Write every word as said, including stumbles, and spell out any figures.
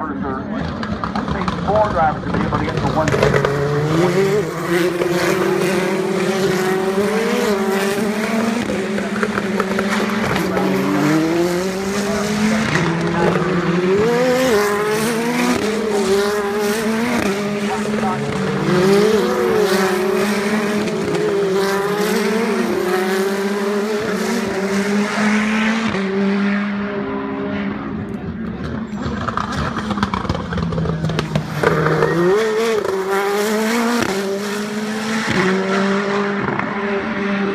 drivers are, I'd say four drivers to be able to get to one.